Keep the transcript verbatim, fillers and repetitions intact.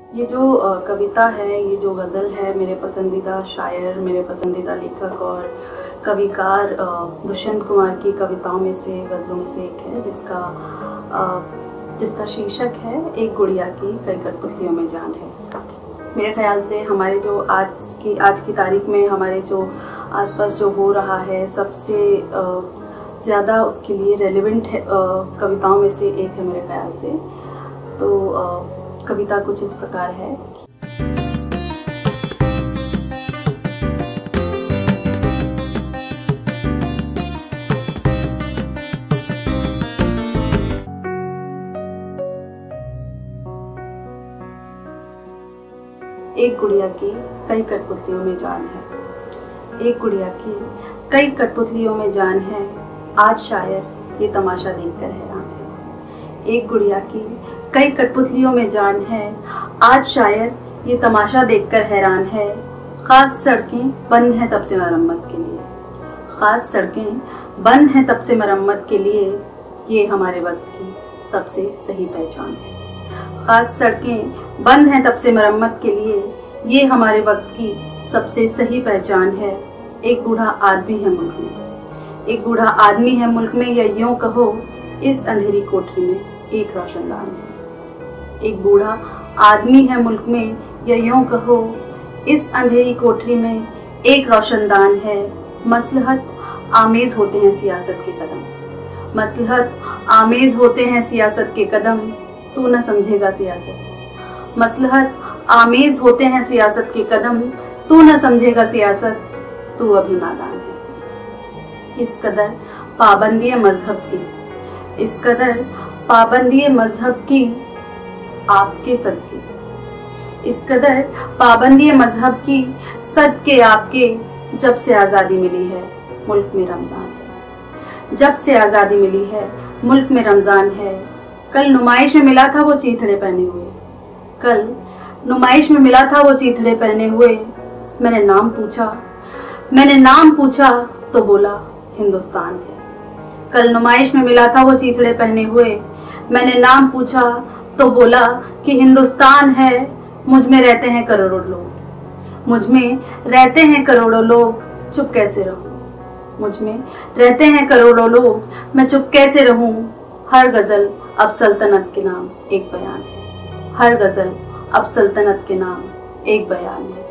ये जो कविता है, ये जो गज़ल है, मेरे पसंदीदा शायर, मेरे पसंदीदा लेखक और कविकार दुष्यंत कुमार की कविताओं में से, गज़लों में से एक है, जिसका जिसका शीर्षक है एक गुड़िया की कई कठपुतलियों में जान है। मेरे ख्याल से हमारे जो आज की आज की तारीख में हमारे जो आसपास जो हो रहा है, सबसे ज़्यादा उसके लिए रेलेवेंट है कविताओं में से एक है मेरे ख्याल से। तो आ, कविता कुछ इस प्रकार है। एक गुड़िया की कई कठपुतलियों में जान है, एक गुड़िया की कई कठपुतलियों में जान है, आज शायर ये तमाशा देखकर हैरान है। एक गुड़िया की कई कठपुतलियों में जान है, आज शायर ये तमाशा देखकर हैरान है। खास सड़कें बंद हैं तब से मरम्मत के लिए, खास सड़कें बंद हैं तब से मरम्मत के लिए, ये हमारे वक्त की सबसे सही पहचान है। खास सड़कें बंद हैं तब से मरम्मत के लिए, ये हमारे वक्त की सबसे सही पहचान है। एक बूढ़ा आदमी है मुल्क में, एक बूढ़ा आदमी है मुल्क में, या यूं कहो इस अंधेरी कोठरी में एक रोशनदान है। एक बूढ़ा आदमी है मुल्क में, या यूं कहो इस अंधेरी कोठरी में एक रोशनदान है। मसलहत आमेज होते हैं सियासत के कदम, मसलहत आमेज होते हैं सियासत के कदम, तू न समझेगा सियासत। मसलहत आमेज होते हैं सियासत के कदम, तू न समझेगा सियासत, तू अभी नादान है। इस कदर पाबंदी मजहब की, इस कदर पाबंदी मजहब की आपके सदके, इस कदर पाबंदी मजहब की सदके आपके, जब से आज़ादी मिली है मुल्क में रमज़ान है, जब से आज़ादी मिली है मुल्क में रमज़ान है। कल नुमाइश में मिला था वो चीथड़े पहने हुए, कल नुमाइश में मिला था वो चीथड़े पहने हुए, मैंने नाम पूछा, मैंने नाम पूछा तो बोला हिंदुस्तान है। कल नुमाइश में मिला था वो चीथड़े पहने हुए, मैंने नाम पूछा तो बोला कि हिंदुस्तान है। मुझ में रहते हैं करोड़ों लोग, मुझ में रहते हैं करोड़ों लोग, चुप कैसे रहूं। मुझ में रहते हैं करोड़ों लोग, मैं चुप कैसे रहूं। हर गजल अब सल्तनत के नाम एक बयान है, हर गजल अब सल्तनत के नाम एक बयान है।